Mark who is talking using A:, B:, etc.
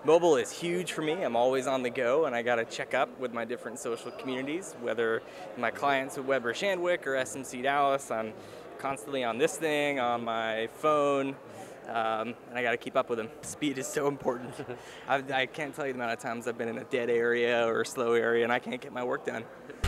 A: Mobile is huge for me. I'm always on the go, and I got to check up with my different social communities, whether my clients at Weber Shandwick or SMC Dallas. I'm constantly on this thing, on my phone, and I got to keep up with them. Speed is so important. I can't tell you the amount of times I've been in a dead area or a slow area, and I can't get my work done.